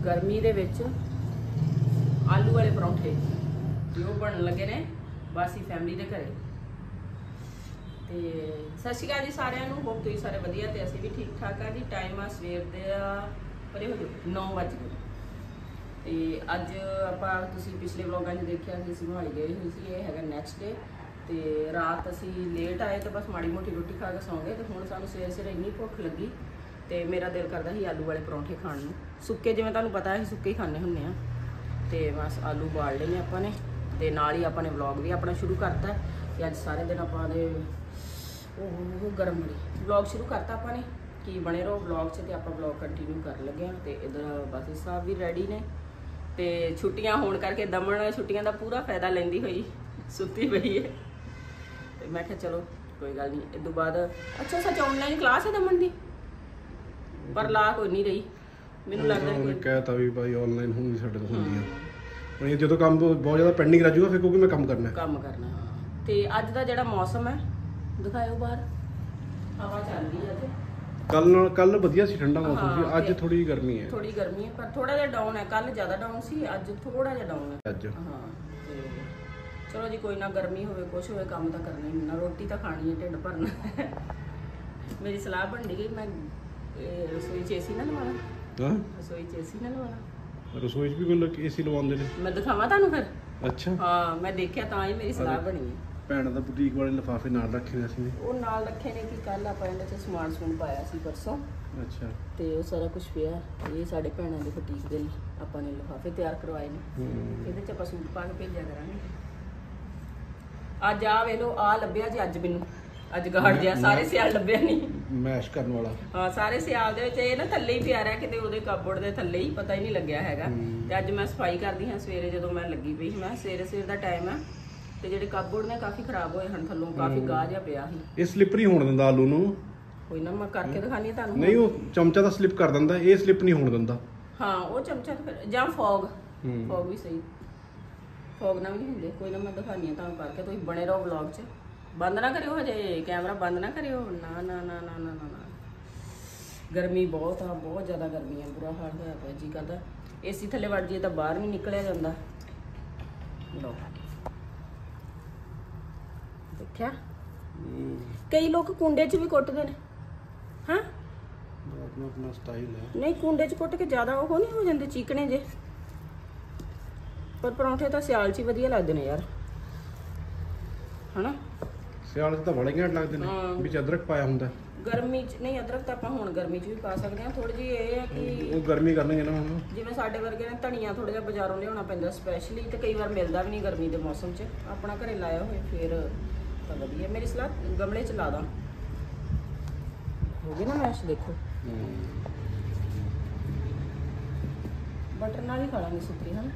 गर्मी दे विच आलू वाले परौंठे जो बनन लगे ने बासी फैमिली दे घरे। ते सत श्री अकाल जी सारिਆਂ ਨੂੰ। होप तुसीं सारे वधिया ते असीं भी ठीक ठाक आ जी। टाइम आ सवेर दे परे हो 9 वज गए ते अज आपां तुसीं पिछले व्लॉगां 'च देखिआ कि असीं मोहाली गए होए सी। ये हैगा नैक्सट डे ते रात असीं लेट आए तो बस माड़ी मोटी रोटी खा के सौ गए। तो हुण सानूं सवेरे सवेरे इन्नी भुख लगी तो मेरा दिल करदा ਸੀ आलू वाले परौंठे खाण ਨੂੰ। सुक्के जिवें तुहानूं पता है सुक्के ही खाने हुंदे आ। तो बस आलू उबाल लेने आपां ने ते नाल ही आपां ने व्लॉग भी अपना शुरू करता कि अज सारे दिन आपां दे गरम बड़ी व्लॉग शुरू करता आपां ने कि बने रहो व्लॉग च। तो आपां व्लॉग कंटिन्यू कर लगे हैं। तो इधर बासी साहब भी रेडी ने तो छुट्टियां होने करके दमन छुट्टियां का पूरा फायदा लैंदी हुई सुत्ती पई है। तो मैं कहा चलो कोई गल नहीं। इस तो बाद अच्छा सच ऑनलाइन क्लास है दमन की पर ला कोई नहीं रही। मैनूं लगदा है कहता भी भाई ऑनलाइन होंगी साडे तो होंदी है जो तो काम बहुत ज़्यादा पेंडिंग रह जाऊगा फिर क्योंकि मैं काम करना हाँ। तो अज का जिहड़ा मौसम है दिखाओ बाहर हवा चल रही है। कल वधिया सी ठंडा मौसम सी। अज थोड़ी गर्मी है पर थोड़ा जिहा डाउन है। कल ज़्यादा डाउन सी अज थोड़ा जिहा डाउन है अज। हाँ चलो जी कोई ना गर्मी होवे कुछ होवे काम तो करना ही ना। रोटी तो खानी है ढिड भरना। मेरी सलाह बन गई मैं रसोई च एसी ना लवाना। रसोई च एसी ना लवाना। रसोई भी कोई एसी लवाउंदे ने मैं दिखावां तुहानूं फिर। अच्छा हाँ मैं देखिया तां ही मेरी सलाह बनी है। भैन दा बुटीक वाले लिफाफे नाल रखे ने ਅਸੀਂ ਉਹ ਨਾਲ ਰੱਖੇ ਨੇ ਕਿ ਕੱਲ ਆਪਾਂ ਇਹਦੇ ਚ ਸਮਾਨ ਪਾਇਆ ਸੀ ਪਰਸੋਂ। ਅੱਛਾ ਤੇ ਉਹ ਸਾਰਾ ਕੁਝ ਪਿਆ। ਇਹ ਸਾਡੇ ਭੈਣਾਂ ਦੇ ਬੁਟੀਕ ਦੇ ਲਈ ਆਪਾਂ ਨੇ ਲਿਫਾਫੇ ਤਿਆਰ ਕਰਵਾਏ ਨੇ। ਇਹਦੇ ਚ ਆਪਾਂ ਸੂਟ ਪਾ ਕੇ ਭੇਜਿਆ ਕਰਾਂਗੇ। ਅੱਜ ਆ ਵੇ ਲੋ ਆ ਲੱਭਿਆ ਜੀ ਅੱਜ ਮੈਨੂੰ ਅੱਜ ਗਾੜ ਜਿਆ ਸਾਰੇ ਸਿਆਲ ਲੱਭਿਆ ਨਹੀਂ ਮੈਸ਼ ਕਰਨ ਵਾਲਾ। ਹਾਂ ਸਾਰੇ ਸਿਆਲ ਦੇ ਵਿੱਚ ਇਹ ਨਾ ਥੱਲੇ ਹੀ ਪਿਆ ਰਿਹਾ ਕਿਤੇ ਉਹਦੇ ਕਾਬੋਰਡ ਦੇ ਥੱਲੇ ਹੀ ਪਤਾ ਹੀ ਨਹੀਂ ਲੱਗਿਆ ਹੈਗਾ। ਤੇ ਅੱਜ ਮੈਂ ਸਫਾਈ ਕਰਦੀ ਹਾਂ ਸਵੇਰੇ ਜਦੋਂ ਮੈਂ ਲੱਗੀ ਪਈ ਮੈਂ ਸਵੇਰੇ ਦਾ ਟਾਈਮ ਹੈ ਤੇ ਜਿਹੜੇ ਕਾਬੋਰਡ ਨੇ ਕਾਫੀ ਖਰਾਬ ਹੋਏ ਹਨ ਥੱਲੋਂ ਕਾਫੀ ਗਾਹ ਜਿਹਾ ਪਿਆ ਸੀ। ਇਹ ਸਲਿਪ ਨਹੀਂ ਹੋਣ ਦਿੰਦਾ ਆਲੂ ਨੂੰ। ਕੋਈ ਨਾ ਮੈਂ ਕਰਕੇ ਦਿਖਾਣੀ ਤੁਹਾਨੂੰ। ਨਹੀਂ ਉਹ ਚਮਚਾ ਤਾਂ ਸਲਿਪ ਕਰ ਦਿੰਦਾ ਇਹ ਸਲਿਪ ਨਹੀਂ ਹੋਣ ਦਿੰਦਾ। ਹਾਂ ਉਹ ਚਮਚਾ ਫਿਰ ਜਾਂ ਫੌਗ ਵੀ ਸਹੀ ਫੌਗ ਨਾਲ ਵੀ ਨਹੀਂ ਹੁੰਦੇ। ਕੋਈ ਨਾ ਮੈਂ ਦਿਖਾਣੀ ਤੁਹਾਨੂੰ ਕਰਕੇ ਤੁਸੀਂ ਬਣੇ ਰਹੋ ਵਲੌਗ 'ਚ। ਬੰਦ ਨਾ ਕਰਿਓ ਹਜੇ ਕੈਮਰਾ ਬੰਦ ਨਾ ਕਰਿਓ ਨਾ ਨਾ ਨਾ ਨਾ ਨਾ ਨਾ। ਗਰਮੀ ਬਹੁਤ ਆ ਬਹੁਤ ਜ਼ਿਆਦਾ ਗਰਮੀ ਆ ਬੁਰਾ ਹਾਲ ਹੋਇਆ ਪਿਆ ਜੀ ਕਰਦਾ ਏਸੀ ਥੱਲੇ ਵੜ ਜਾਈਏ ਤਾਂ ਬਾਹਰ ਨਹੀਂ ਨਿਕਲਿਆ ਜਾਂਦਾ। ਲਓ देखा कई लोग कुंडे च भी कुटते हैं। हाँ अपना स्टाइल है। नहीं कुंडे च कुट के ज्यादा वो नहीं हो जाते चीकने जे। पर परौंठे तो सियाल च वधिया लगते हैं यार है ना। सियाल तो बड़े घैंट लगते हैं विच अदरक पाया हुंदा। गर्मी च नहीं अदरक तो आपां हुण गर्मी च भी पा सकते हैं। थोड़ी जी ये है कि वो गर्मी करनगे ना हुण जिवें साडे वर्गे ने धनिया थोड़ा जिहा बाजारों लियाउणा पैंदा स्पैशली ते कई बार मिलदा भी नहीं गर्मी दे मौसम च। अपना घरे लाया होए फिर तो वधिया। मेरी सलाह गमले च ला दा हो गई ना मैश देखो बटर नाल ही खा लांगे सुक्की है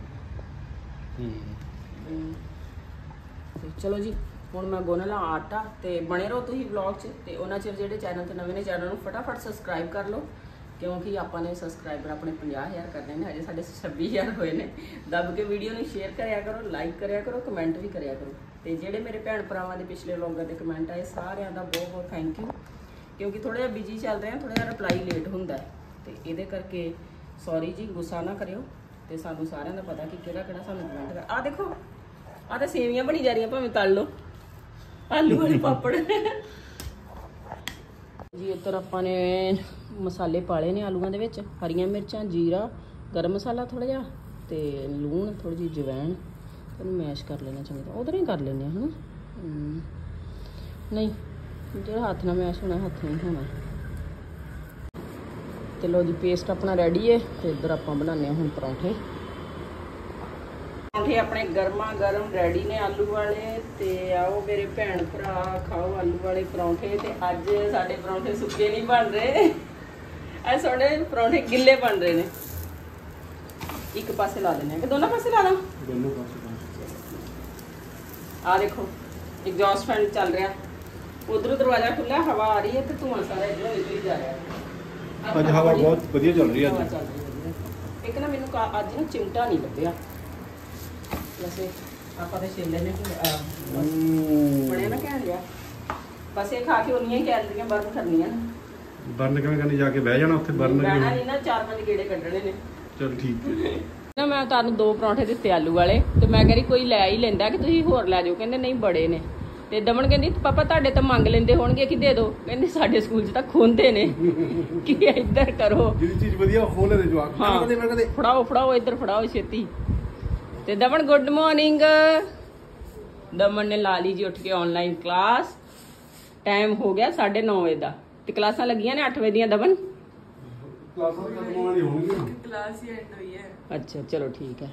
ना। चलो जी ਹੁਣ मैं गुन ला आटा तो बने रहो तुम व्लॉग च। तो उन्होंने चिर जो चैनल से नवे ने चैनल को फटाफट सबसक्राइब कर लो क्योंकि आपने सबसक्राइबर अपने 50,000 करने हैं। हजे साढ़े 26,000 होए ने। दब के वीडियो में शेयर कराया करो लाइक कराया करो कमेंट भी कराया करो। तो जोड़े मेरे भैन भरावां दे पिछले व्लॉगां के कमेंट आए सारिਆਂ ਦਾ बहुत बहुत थैंक यू क्योंकि थोड़ा जिहा बिजी चल रहे हैं थोड़ा जिहा रिप्लाई लेट होंदा है। तो ये करके सॉरी जी गुस्सा ना करियो। तो सानू सारिਆਂ ਦਾ पता कि किहड़ा सानू कमेंट कर। आ देखो आ तो सेवियां बनी जा रही भावें तल लो आलू वाले पापड़ जी। इधर अपने मसाले पाले ने आलूआं दे विच हरियां मिर्चां जीरा गर्म मसाला थोड़ा जिहा ते लूण थोड़ी जी जवैन तो मैश कर लेना चंगी तरह। उधर ही कर लेने है ना नहीं जो हाथ नाल मैश होना हाथ नहीं होना। तो लो जी पेस्ट अपना रेडी है। तो इधर आपां बनाने हुण परौंठे। परौंठे अपने गर्मा गर्म रेडी ने आलू वाले। तो आओ मेरे भैन भरा खाओ आलू वाले परौंठे। तो अज साडे परौंठे सुक्के नहीं बन रहे अज साडे परौंठे गिले बन रहे हैं। एक पासे ला देने कि दोनों पासे ला दां। दोनों पासे आ देखो एग्जॉस्ट फैन चल रहा उधर दरवाजा खुला हवा आ रही है तो धुआं सारा इधरों निकल जा रहा है। अज हवा बहुत वधिया चल रही है। एक ना मैनूं अज ना चिमटा नहीं लभ्या वैसे आप छेले ने बड़े ना कह लिया बस ये खा के उन्नियां कैलरियां बर्न करनियां। बर्न किवें करनी जाके बह जाना उत्थे बर्न बहना नहीं ना 4-5 गेड़े कड्ढने ने ਚਲ ਠੀਕ ਹੈ ਨਾ ਮੈਂ ਤੁਹਾਨੂੰ 2 ਪਰੌਂਠੇ ਦਿੱਤੇ ਆਲੂ ਵਾਲੇ ਤੇ ਮੈਂ ਕਹਿੰਦੀ ਕੋਈ ਲੈ ਹੀ ਲੈਂਦਾ ਕਿ ਤੁਸੀਂ ਹੋਰ ਲੈ ਜਾਓ। ਕਹਿੰਦੇ ਨਹੀਂ ਬੜੇ ਨੇ। ਤੇ ਦਮਨ ਕਹਿੰਦੀ ਪਾਪਾ ਤੁਹਾਡੇ ਤਾਂ ਮੰਗ ਲੈਂਦੇ ਹੋਣਗੇ ਕਿ ਦੇ ਦਿਓ। ਕਹਿੰਦੇ ਸਾਡੇ ਸਕੂਲ 'ਚ ਤਾਂ ਖੋਂਦੇ ਨੇ ਕਿ ਇੱਧਰ ਕਰੋ ਜਿਹੜੀ ਚੀਜ਼ ਵਧੀਆ ਉਹ ਖੋਲੇ ਦੇ ਜਵਾਕ। ਹਾਂ ਫੜਾਓ ਇੱਧਰ ਫੜਾਓ ਛੇਤੀ। ਤੇ ਦਮਨ ਗੁੱਡ ਮਾਰਨਿੰਗ। ਦਮਨ ਨੇ ਲਾ ਲਈ ਜੀ ਉੱਠ ਕੇ ਆਨਲਾਈਨ ਕਲਾਸ। ਟਾਈਮ ਹੋ ਗਿਆ 9:30 ਵਜੇ ਦਾ ਤੇ ਕਲਾਸਾਂ ਲੱਗੀਆਂ ਨੇ 8 ਵਜੇ ਦੀਆਂ। ਦਮਨ ਕਲਾਸਾਂ ਖਤਮ ਹੋਣੀ ਹੋਣਗੀਆਂ। ਕਲਾਸ ਹੀ ਐਂਡ ਹੋਈ ਹੈ। ਅੱਛਾ ਚਲੋ ਠੀਕ ਹੈ।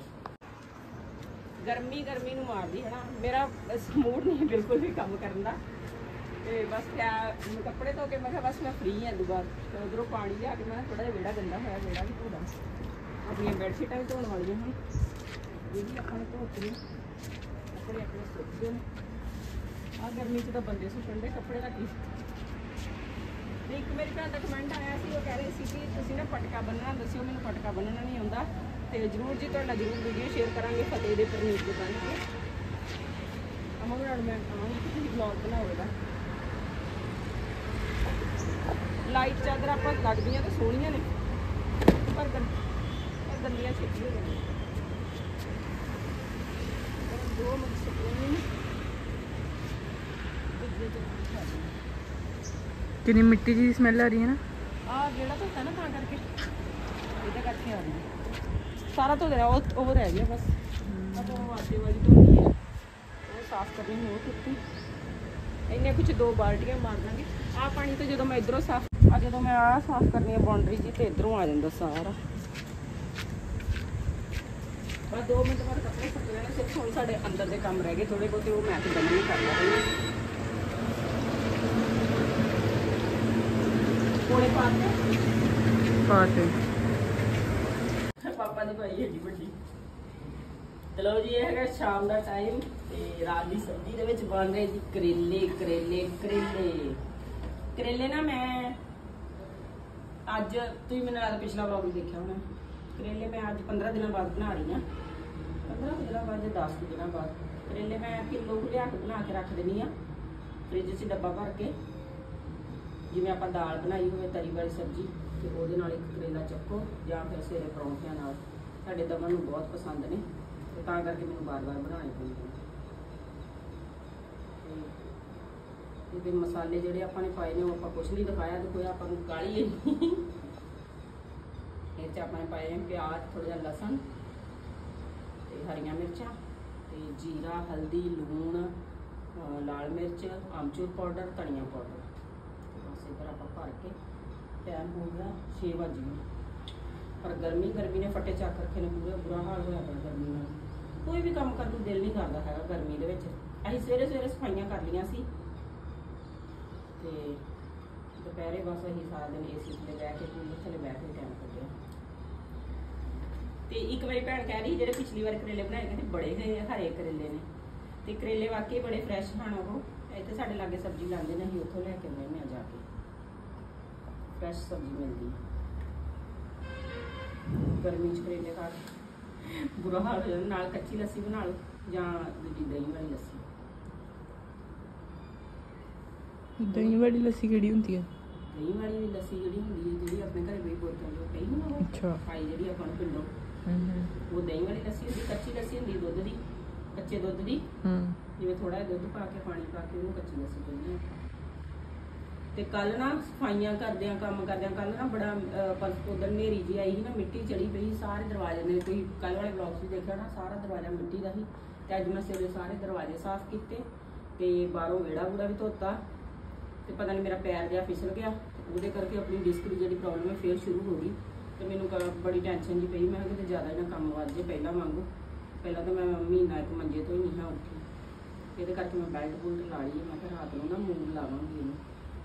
ਗਰਮੀ ਨੂੰ ਮਾਰਦੀ ਹੈ ਨਾ। ਮੇਰਾ ਮੂਡ ਨਹੀਂ ਬਿਲਕੁਲ ਵੀ ਕੰਮ ਕਰਨ ਦਾ। ਤੇ ਬਸ ਕਿਆ ਕੱਪੜੇ ਧੋ ਕੇ ਮੈਂ ਕਿਹਾ ਬਸ ਮੈਂ ਫ੍ਰੀ ਹਾਂ ਦੁਬਾਰਾ। ਤੇ ਉਧਰੋਂ ਪਾਣੀ ਲਿਆ ਕੇ ਮੈਂ ਥੋੜਾ ਜਿਹਾ ਵਿਹੜਾ ਗੰਦਾ ਹੋਇਆ, ਵਿਹੜਾ ਵੀ ਧੋਦਾ। ਆਪਣੀਆਂ ਬੈਡਸ਼ੀਟਾਂ ਵੀ ਧੋਣ ਵਾਲੀਆਂ ਹੁਣ। ਇਹ ਵੀ ਆਪਾਂ ਨੇ ਧੋਤੇ ਕੱਪੜੇ ਆਪਣੇ ਸੁੱਕ ਗਏ ਨੇ। ਆਹ ਗਰਮੀ 'ਚ ਤਾਂ ਬੰਦੇ ਸੁੱਕਣ ਦੇ ਕੱਪੜੇ ਦਾ ਕੀ। ਤੇ ਇੱਕ ਮੇਰੀ ਭੈਣ ਦਾ ਕਮੈਂਟ ਆਇਆ ਸੀ, ਉਹ ਕਹਿ ਰਹੀ ਸੀ ਕਿ ਤੁਸੀਂ ਨਾ ਪਟਕਾ ਬੰਨਣਾ ਦੱਸਿਓ। ਮੈਨੂੰ ਪਟਕਾ ਬੰਨਣਾ ਨਹੀਂ ਆਉਂਦਾ। ਤੇ ਜ਼ਰੂਰ ਜੀ ਤੁਹਾਡਾ ਜ਼ਰੂਰ ਵੀਡੀਓ ਸ਼ੇਅਰ ਕਰਾਂਗੇ ਫਤਿਹ ਦੇ ਪਰਨੀਤ ਦੁਕਾਨ ਤੇ। ਅਮਨ ਨਾਲ ਮੈਂ ਕਹਾਂਗੀ ਕਿ ਤੁਸੀਂ ਵਲੌਗ ਬਣਾਓ ਇਹਦਾ। ਲਾਈਟ ਚਾਦਰ ਆਪਾਂ ਲੱਗਦੀਆਂ ਤਾਂ ਸੋਹਣੀਆਂ ਨੇ ਪਰ ਗੰਦੀਆਂ ਛੇਤੀ ਹੋ ਜਾਂਦੀਆਂ। 2 ਮਿੰਟ ਸੁੱਕਣੀਆਂ ਨੇ। ਕਿੰਨੀ ਮਿੱਟੀ ਦੀ ਸਮੈਲ ਆ ਰਹੀ ਹੈ ਨਾ। ਆਹ ਜਿਹੜਾ ਧੋਤਾ ਨਾ ਤਾਂ ਕਰਕੇ ਇਹਦੇ ਕਰਕੇ ਆ ਰਹੀ ਹੈ। ਸਾਰਾ ਧੋ ਦੇਣਾ ਉਹ ਰਹਿ ਗਿਆ ਬਸ। ਆਪਾਂ ਉਹ ਆਟੇ ਵਾਲੀ ਧੋਣੀ ਹੈ, ਉਹ ਸਾਫ਼ ਕਰਨੀ ਹੋਰ ਕੁੱਤੀ। ਇੰਨੇ ਕੁਝ 2 ਬਾਲਟੀਆਂ ਮਾਰ ਦਾਂਗੇ। ਆਹ ਪਾਣੀ ਤੋਂ ਜਦੋਂ ਮੈਂ ਇਧਰੋਂ ਜਦੋਂ ਮੈਂ ਆਹ ਸਾਫ਼ ਕਰਨੀ ਹੈ ਬਾਉਂਡਰੀ ਜੀ ਤੇ ਇਧਰੋਂ ਆ ਜਾਂਦਾ ਸਾਰਾ। ਬਸ 2 ਮਿੰਟ ਬਾਅਦ ਕੱਪੜੇ ਸੁੱਕ ਜਾਣੇ। ਸਿਰਫ ਹੁਣ ਸਾਡੇ ਅੰਦਰ ਦੇ ਕੰਮ ਰਹਿ ਗਏ ਥੋੜੇ ਬਹੁਤੇ, ਉਹ ਮੈਂ ਤੇ ਦਮਨ ਕਰ ਲਾਂਗੀ। ਕੋਲੇ ਪਾਤੇ ਪਾਪਾ ਦੀ ਭਾਈ ਹੈਗੀ ਵੱਡੀ। ਚਲੋ ਜੀ ਇਹ ਹੈਗਾ ਸ਼ਾਮ ਦਾ ਟਾਈਮ ਤੇ ਰਾਤ ਦੀ ਸਬਜ਼ੀ ਦੇ ਵਿੱਚ ਬਣ ਰਹੇ ਜੀ ਕਰੇਲੇ ਨਾ ਮੈਂ ਅੱਜ ਤੁਸੀਂ ਮੈਨੂੰ ਲੱਗਦਾ ਪਿਛਲਾ ਵਲੌਗ ਦੇਖਿਆ ਹੋਣਾ। ਕਰੇਲੇ ਮੈਂ ਅੱਜ 15 ਦਿਨਾਂ ਬਾਅਦ ਬਣਾ ਰਹੀ ਹਾਂ। 15 ਦਿਨਾਂ ਬਾਅਦ ਜਾਂ 10 ਦਿਨਾਂ ਬਾਅਦ। ਕਰੇਲੇ ਮੈਂ ਕਿਲੋ ਲਿਆ ਕੇ ਬਣਾ ਕੇ ਰੱਖ ਦਿੰਦੀ ਹਾਂ ਫ੍ਰਿਜ 'ਚ ਡੱਬਾ ਭਰ ਕੇ। ਜਿਵੇਂ ਆਪਾਂ ਦਾਲ ਬਣਾਈ ਹੋਵੇ ਤਰੀ ਵਾਲੀ ਸਬਜ਼ੀ ਤੇ ਉਹਦੇ ਨਾਲ ਇੱਕ ਕਰੇਲਾ ਚੱਕੋ ਜਾਂ ਫਿਰ ਸਵੇਰੇ ਪਰੌਂਠਿਆਂ ਨਾਲ। ਸਾਡੇ ਦਮਨ ਨੂੰ ਬਹੁਤ ਪਸੰਦ ਨੇ ਤੇ ਤਾਂ ਕਰਕੇ ਮੈਨੂੰ ਵਾਰ-ਵਾਰ ਬਣਾਉਣੇ ਪੈਂਦੇ ਨੇ। ਇਹਦੇ ਮਸਾਲੇ ਜਿਹੜੇ ਆਪਾਂ ਨੇ ਪਾਏ ਨੇ ਉਹ ਆਪਾਂ ਕੁਛ ਨਹੀਂ ਦਿਖਾਇਆ। ਤੇ ਕੋਈ ਆਪਾਂ ਨੂੰ ਕਾਲੀ ਨਹੀਂ। ਇਹ 'ਚ ਆਪਾਂ ਨੇ ਪਾਏ ਨੇ ਪਿਆਜ਼, ਥੋੜ੍ਹਾ ਜਿਹਾ ਲਸਣ ਤੇ ਹਰੀਆਂ ਮਿਰਚਾਂ ਤੇ ਜੀਰਾ, ਹਲਦੀ, ਲੂਣ, ਲਾਲ ਮਿਰਚ, ਆਮਚੂਰ ਪਾਊਡਰ, ਧਨੀਆ ਪਾਊਡਰ। ਬਸ ਇੱਧਰ ਆਪਾਂ ਭਰ ਕੇ ਟਾਈਮ ਹੋ ਗਿਆ 6 ਵਜੇ। ਪਰ ਗਰਮੀ ਨੇ ਫੱਟੇ ਚੱਕ ਰੱਖੇ ਨੇ ਪੂਰੇ। ਬੁਰਾ ਹਾਲ ਹੋਇਆ ਪਿਆ ਗਰਮੀ ਨਾਲ। ਕੋਈ ਵੀ ਕੰਮ ਕਰਨ ਨੂੰ ਦਿਲ ਨਹੀਂ ਕਰਦਾ ਹੈਗਾ ਗਰਮੀ ਦੇ ਵਿੱਚ। ਅਸੀਂ ਸਵੇਰੇ ਸਫਾਈਆਂ ਕਰ ਲਈਆਂ ਸੀ ਤੇ ਦੁਪਹਿਰੇ ਬਸ ਅਸੀਂ ਸਾਰਾ ਦਿਨ ਏਸੀ ਥੱਲੇ ਬਹਿ ਕੇ ਕੂਲਰ ਥੱਲੇ ਬਹਿ ਕੇ ਟਾਈਮ ਕੱਢਿਆ। ਤੇ ਇੱਕ ਵਾਰੀ ਭੈਣ ਕਹਿ ਰਹੀ ਜਿਹੜੇ ਪਿਛਲੀ ਵਾਰ ਕਰੇਲੇ ਬਣਾਏ ਕਹਿੰਦੇ ਬੜੇ ਹਰੇ ਕਰੇਲੇ ਨੇ। ਤੇ ਕਰੇਲੇ ਵਾਕਈ ਬੜੇ ਫਰੈਸ਼ ਹਨ। ਉਹ ਇੱਥੇ ਸਾਡੇ ਲਾਗੇ ਸਬਜ਼ੀ ਲਾਉਂਦੇ ਨੇ, ਅਸੀਂ ਉੱਥੋਂ ਲੈ ਕੇ ਆਉਂਦੇ ਹਾਂ ਜਾ ਕੇ। ਫਰੈਸ਼ ਸਬਜ਼ੀ ਮਿਲਦੀ ਹੈ। ਗਰਮੀ 'ਚ ਕਰੇਲੇ ਖਾ ਕੇ ਬੁਰਾ ਹਾਲ ਹੋ ਜਾਂਦਾ। ਨਾਲ ਕੱਚੀ ਲੱਸੀ ਬਣਾ ਲਓ ਜਾਂ ਦੂਜੀ ਦਹੀਂ ਵਾਲੀ ਲੱਸੀ। ਦਹੀਂ ਵਾਲੀ ਲੱਸੀ ਕਿਹੜੀ ਹੁੰਦੀ ਹੈ? ਦਹੀਂ ਵਾਲੀ ਲੱਸੀ ਜਿਹੜੀ ਹੁੰਦੀ ਹੈ, ਜਿਹੜੀ ਆਪਣੇ ਘਰੇ ਵੀ ਬੋਤਲ ਜੋ ਕਹੀ ਨਾ ਉਹ ਖਾਈ ਜਿਹੜੀ ਆਪਾਂ ਨੂੰ ਪਿੰਡੋਂ, ਉਹ ਦਹੀਂ ਵਾਲੀ ਲੱਸੀ ਹੁੰਦੀ। ਕੱਚੀ ਲੱਸੀ ਹੁੰਦੀ ਦੁੱਧ ਦੀ, ਕੱਚੇ ਦੁੱਧ ਦੀ। ਜਿਵੇਂ ਥੋੜਾ ਜਿਹਾ ਦੁੱਧ ਪਾ ਕੇ ਪਾਣੀ ਪਾ ਕੇ ਉਹਨੂੰ ਕੱਚੀ ਲੱਸੀ ਕਹਿੰਦੇ ਆ। ਤੇ ਕੱਲ ਨਾ ਸਫਾਈਆਂ ਕੰਮ ਕਰਦਿਆਂ ਕੱਲ ਨਾ ਬੜਾ ਉਧਰ ਹਨੇਰੀ ਜੀ ਆਈ ਸੀ ਨਾ, ਮਿੱਟੀ ਚੜੀ ਪਈ ਸਾਰੇ ਦਰਵਾਜ਼ੇ ਨੇ। ਤੁਸੀਂ ਕੱਲ ਵਾਲੇ ਬਲੌਗ 'ਚ ਦੇਖਿਆ ਨਾ, ਸਾਰਾ ਦਰਵਾਜ਼ਾ ਮਿੱਟੀ ਦਾ ਸੀ। ਤੇ ਅੱਜ ਮੈਂ ਸਵੇਰੇ ਸਾਰੇ ਦਰਵਾਜ਼ੇ ਸਾਫ਼ ਕੀਤੇ ਤੇ ਬਾਹਰੋਂ ਵਿਹੜਾ ਵੀ ਧੋਤਾ। ਤੇ ਪਤਾ ਨਹੀਂ ਮੇਰਾ ਪੈਰ ਜਿਹਾ ਫਿਸਲ ਗਿਆ, ਉਹਦੇ ਕਰਕੇ ਆਪਣੀ ਡਿਸਕ ਦੀ ਜਿਹੜੀ ਪ੍ਰੋਬਲਮ ਹੈ ਫੇਰ ਸ਼ੁਰੂ ਹੋ ਗਈ। ਤੇ ਮੈਨੂੰ ਬੜੀ ਟੈਨਸ਼ਨ ਜੀ ਪਈ। ਮੈਂ ਕਿਹਾ ਕਿਤੇ ਜ਼ਿਆਦਾ ਇਹਨਾਂ ਕੰਮ ਵੱਧ ਜੇ ਪਹਿਲਾਂ ਵਾਂਗੂ। ਪਹਿਲਾਂ ਤਾਂ ਮੈਂ ਮਹੀਨਾ ਇੱਕ ਮੰਜੇ ਤੋਂ ਹੀ ਨਹੀਂ ਹਾਂ ਉੱਠੀ। ਇਹਦੇ ਕਰਕੇ ਮੈਂ ਬੈਲਟ ਬੁਲਟ ਲਾ ਲਈ। ਮੈਂ ਕਿਹਾ ਰਾਤ ਨੂੰ ਨਾ ਮੂੰਹ ਲਾਵਾਂਗੀ ਇਹਨੂੰ।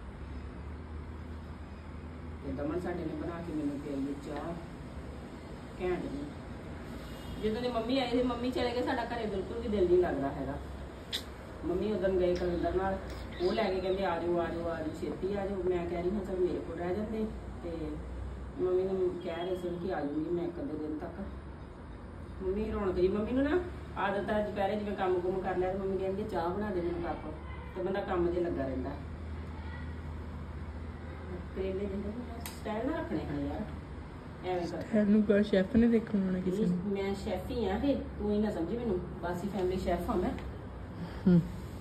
ਤੇ ਦਮਨ ਸਾਡੇ ਨੇ ਬਣਾ ਕੇ ਮੈਨੂੰ ਪਿਆਈ ਚਾਹ ਘੈਂਟ ਜੀ। ਜਦੋਂ ਦੀ ਮੰਮੀ ਆਈ ਸੀ, ਮੰਮੀ ਚਲੇ ਗਏ, ਸਾਡਾ ਘਰੇ ਬਿਲਕੁਲ ਵੀ ਦਿਲ ਨਹੀਂ ਲੱਗਦਾ ਹੈਗਾ। ਮੰਮੀ ਉਦੋਂ ਗਏ ਕਲਿੰਦਰ ਨਾਲ, ਉਹ ਲੈ ਕੇ ਕਹਿੰਦੇ ਆ ਜਾਓ ਛੇਤੀ ਆ ਜਾਓ। ਮੈਂ ਕਹਿ ਰਹੀ ਹਾਂ ਚਲ ਮੇਰੇ ਕੋਲ ਰਹਿ ਜਾਂਦੇ। ਤੇ ਮੰਮੀ ਨੂੰ ਕਹਿ ਰਹੇ ਸੀ ਕਿ ਆ ਜਾਊਗੀ ਮੈਂ 1-2 ਦਿਨ ਤੱਕ। ਮੰਮੀ ਰੌਣਕ ਜੀ। ਮੰਮੀ ਨੂੰ ਨਾ ਆਦਤ ਆ ਦੁਪਹਿਰੇ ਜਿਵੇਂ ਕੰਮ ਕੁਮ ਕਰ ਲਿਆ ਤੇ ਮੰਮੀ ਕਹਿੰਦੀ ਚਾਹ ਬਣਾ ਦੇ ਮੈਨੂੰ ਕੱਪ। ਤੇ ਬੰਦਾ ਕੰਮ 'ਤੇ ਲੱਗਾ ਰਹਿੰਦਾ। ਕਰੇਲੇ ਦੇ ਸਟਾਈਲ ਨਾਲ ਰੱਖਣੇ ਹਨ ਯਾਰ। ਐਵੇਂ ਕਰ ਇਹਨੂੰ ਕਾ ਸ਼ੈਫ ਨੇ ਦੇਖਣਾ ਹੋਣਾ ਕਿਸੇ ਨੇ। ਮੈਂ ਸ਼ੈਫ ਹੀ ਆ ਇਹ, ਤੂੰ ਹੀ ਨਾ ਸਮਝੀ ਮੈਨੂੰ, ਬਾਸੀ ਫੈਮਿਲੀ ਸ਼ੈਫ ਆ ਮੈਂ। ਹੂੰ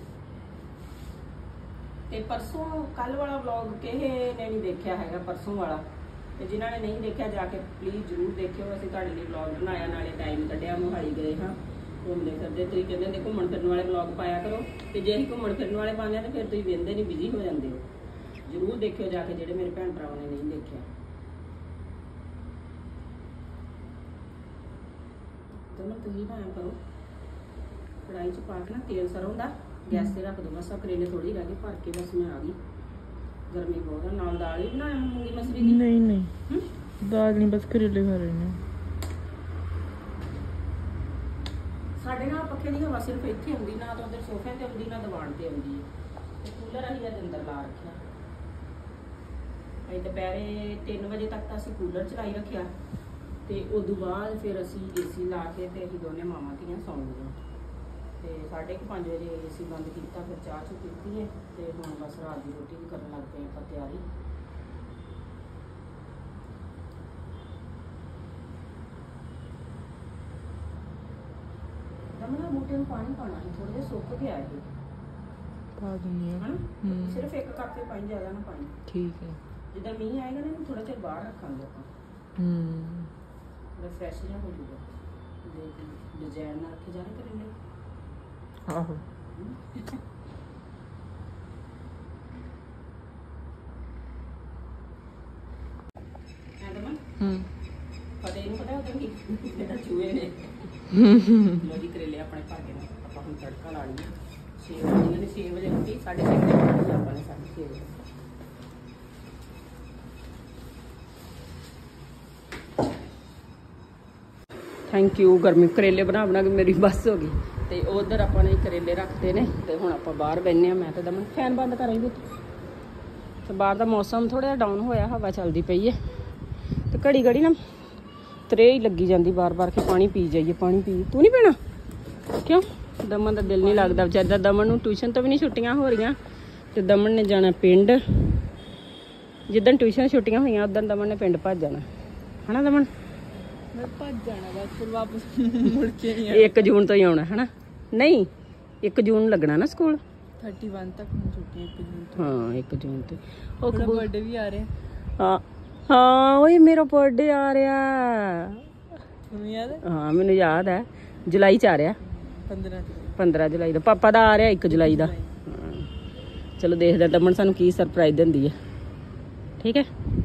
ਤੇ ਪਰਸੋਂ ਕੱਲ ਵਾਲਾ ਵਲੌਗ ਕਿਸੇ ਨੇ ਨਹੀਂ ਦੇਖਿਆ ਹੈਗਾ, ਪਰਸੋਂ ਵਾਲਾ, ਤੇ ਜਿਨ੍ਹਾਂ ਨੇ ਨਹੀਂ ਦੇਖਿਆ ਜਾ ਕੇ ਪਲੀਜ਼ ਜ਼ਰੂਰ ਦੇਖਿਓ। ਅਸੀਂ ਤੁਹਾਡੇ ਲਈ ਵਲੌਗ ਬਣਾਇਆ, ਨਾਲੇ ਟਾਈਮ ਕੱਢਿਆ, ਮੋਹਾਲੀ ਗਏ ਹਾਂ ਘੁੰਮਦੇ ਫਿਰਦੇ। ਤੁਸੀਂ ਕਹਿੰਦੇ ਹੁੰਦੇ ਘੁੰਮਣ ਫਿਰਨ ਵਾਲੇ ਵਲੌਗ ਪਾਇਆ ਕਰੋ, ਤੇ ਜੇ ਅਸੀਂ ਘੁੰਮਣ ਫਿਰਨ ਵਾਲੇ ਪਾਉਂਦੇ ਹਾਂ ਤਾਂ ਫਿਰ ਤੁਸੀਂ ਵੇਖਦੇ ਨਹੀਂ, ਬਿਜ਼ੀ ਹੋ ਜਾਂਦੇ ਹੋ। ਜ਼ਰੂਰ ਦੇਖਿਓ ਜਾ ਕੇ ਜਿਹੜੇ ਮੇਰੇ ਭੈਣ ਭਰਾਵਾਂ ਨੇ ਨਹੀਂ ਦੇਖਿਆ। ਚਲੋ ਤੁਸੀਂ ਨਾ ਐਂ ਕਰੋ, ਕੜਾਈ 'ਚ ਪਾ ਕੇ ਨਾ ਤੇਲ ਸਰੋਂ ਦਾ ਗੈਸ ਤੇ ਰੱਖ ਦੋ ਬਸ। ਆਹ ਕਰੇਲੇ ਥੋੜੀ ਰਹਿ ਗਏ ਭਰ ਕੇ, ਬਸ ਮੈਂ ਆ ਗਈ। ਗਰਮੀ ਬਹੁਤ ਆ, ਨਾਲ ਦਾਲ ਹੀ ਬਣਾਇਆ ਮੂੰਗੀ ਮਸਰੀ ਦੀ। ਨਹੀਂ ਨਹੀਂ ਦਾਲ ਨਹੀਂ, ਬਸ ਕਰੇਲੇ ਖਾ ਰਹੇ ਨੇ। ਸਾਡੇ ਨਾਲ ਪੱਖੇ ਦੀ ਹਵਾ ਸਿਰਫ ਇੱਥੇ ਆਉਂਦੀ, ਨਾ ਤਾਂ ਉਧਰ ਸੋਫੇ ਤੇ ਆਉਂਦੀ, ਨਾ ਦੀਵਾਨ ਤੇ ਆਉਂਦੀ ਹੈ। ਤੇ ਕੂਲਰ ਅਸੀਂ ਅੱਜ ਅੰਦਰ ਲਾ ਰੱਖਿਆ। ਅਸੀਂ ਦੁਪਹਿਰੇ 3 ਵਜੇ ਤੱਕ ਤਾਂ ਅਸੀਂ ਕੂਲਰ ਚਲਾਈ ਰੱਖਿਆ, ਤੇ ਉਦੋਂ ਬਾਅਦ ਫਿਰ ਅਸੀਂ ਏਸੀ ਲਾ ਕੇ ਤੇ ਅਸੀਂ ਦੋਨੇ ਮਾਵਾਂ ਧੀਆਂ ਸੌਂ ਗਈਆਂ। ਤੇ 5:30 ਵਜੇ ਏਸੀ ਬੰਦ ਕੀਤਾ, ਫਿਰ ਚਾਹ ਚੁ ਪੀਤੀ ਹੈ, ਤੇ ਹੁਣ ਬਸ ਰਾਤ ਦੀ ਰੋਟੀ ਵੀ ਕਰਨ ਲੱਗ ਪਏ ਆਪਾਂ ਤਿਆਰੀ। ਦਮਨਾ ਬੂਟੇ ਨੂੰ ਪਾਣੀ ਪਾਉਣਾ ਹੈ, ਥੋੜਾ ਜਿਹਾ ਸੁੱਕ ਗਿਆ ਇਹ, ਪਾ ਦਿੰਦੀ ਆ। ਹਨਾ? ਸਿਰਫ 1 ਕੱਪ ਹੀ ਪਾਣੀ, ਜ਼ਿਆਦਾ ਨਾ ਪਾਣੀ। ਠੀਕ ਹੈ। ਜਿੱਦਾਂ ਮੀਂਹ ਆਏਗਾ ਨਾ, ਇਹਨੂੰ ਥੋੜਾ ਚਿਰ ਬਾਹਰ ਰੱਖਾਂਗੇ ਆਪਾਂ, ਥੋੜਾ ਫਰੈਸ਼ ਜਿਹਾ ਹੋ ਜਾਊਗਾ। ਡਿਜ਼ਾਈਨ ਨਾਲ ਰੱਖੇ ਜਾਣੇ ਕਰੇਲੇ। ਆਹੋ ਫਤਿਹ ਨੂੰ ਪਤਾ ਉਦੋਂ ਕੀ ਇਹਦਾ ਚੂਹੇ ਨੇ। ਲੋ ਜੀ ਕਰੇਲੇ ਆਪਣੇ ਭਰ ਕੇ ਨਾ ਆਪਾਂ ਹੁਣ ਤੜਕਾ ਲਾ ਲਈਏ। 6 ਵਜੇ ਇਹਨਾਂ ਨੇ 6 ਵਜੇ ਉੱਠੀ, 6:30 ਵਜੇ ਉੱਠੀ ਆਪਾਂ ਨੇ 6:30 ਵਜੇ। Thank you. ਗਰਮੀ ਕਰੇਲੇ ਬਣਾ ਬਣਾ ਕੇ ਮੇਰੀ ਬੱਸ ਹੋ ਗਈ। ਤੇ ਉਧਰ ਆਪਾਂ ਨੇ ਕਰੇਲੇ ਰੱਖਦੇ ਨੇ, ਤੇ ਹੁਣ ਆਪਾਂ ਬਾਹਰ ਬੈਠਨੇ ਆ। ਮੈਂ ਤਾਂ ਦਮਨ ਫੈਨ ਬੰਦ ਕਰਾਂ ਵੀ, ਤੇ ਬਾਹਰ ਦਾ ਮੌਸਮ ਥੋੜਾ ਜਿਹਾ ਡਾਊਨ ਹੋਇਆ, ਹਵਾ ਚੱਲਦੀ ਪਈ ਹੈ, ਤੇ ਘੜੀ ਘੜੀ ਨਾ ਤਰੇ ਹੀ ਲੱਗੀ ਜਾਂਦੀ ਬਾਰ-ਬਾਰ ਕਿ ਪਾਣੀ ਪੀ ਜਾਈਏ, ਪਾਣੀ ਪੀ। ਤੂੰ ਨਹੀਂ ਪੀਣਾ? ਕਿਉਂ? ਦਮਨ ਦਾ ਦਿਲ ਨਹੀਂ ਲੱਗਦਾ ਵਿਚਾਰੇ ਦਾ। ਦਮਨ ਨੂੰ ਟਿਊਸ਼ਨ ਤੋਂ ਵੀ ਨਹੀਂ ਛੁੱਟੀਆਂ ਹੋ ਰਹੀਆਂ, ਤੇ ਦਮਨ ਨੇ ਜਾਣਾ ਪਿੰਡ। ਜਿੱਦਣ ਟਿਊਸ਼ਨ ਛੁੱਟੀਆਂ ਹੋਈਆਂ ਉਦੋਂ ਦਮਨ ਨੇ ਪਿੰਡ ਭੱਜ ਜਾਣਾ, ਹਨਾ ਦਮਨ? ਮੈਂ ਭੱਜ ਜਾਣਾ ਬਸ, ਫਿਰ ਵਾਪਸ ਮੁੜ ਕੇ ਨਹੀਂ 1 ਜੂਨ ਤੋਂ ਹੀ ਆਉਣਾ, ਹਨਾ? ਨਹੀਂ 1 ਜੂਨ ਲੱਗਣਾ ਨਾ ਸਕੂਲ। 31 ਤੱਕ ਹੁਣ ਛੁੱਟੀਆਂ 1 ਜੂਨ ਤੋਂ। ਹਾਂ 1 ਜੂਨ ਤੇ ਉਹ ਬਰਥਡੇ ਵੀ ਆ ਰਿਹਾ। ਹਾਂ ਹਾਂ, ਓਏ ਮੇਰਾ ਬਰਥਡੇ ਆ ਰਿਹਾ। ਤੁਹਾਨੂੰ ਯਾਦ ਹੈ? ਹਾਂ ਮੈਨੂੰ ਯਾਦ ਹੈ, ਜੁਲਾਈ 'ਚ ਆ ਰਿਹਾ। 15 ਜੁਲਾਈ ਦਾ। ਪਾਪਾ ਦਾ ਆ ਰਿਹਾ 1 ਜੁਲਾਈ ਦਾ। ਚਲੋ ਦੇਖਦੇ ਦਮਨ ਸਾਨੂੰ ਕੀ ਸਰਪ੍ਰਾਈਜ਼ ਦਿੰਦੀ ਹੈ। ਠੀਕ ਹੈ।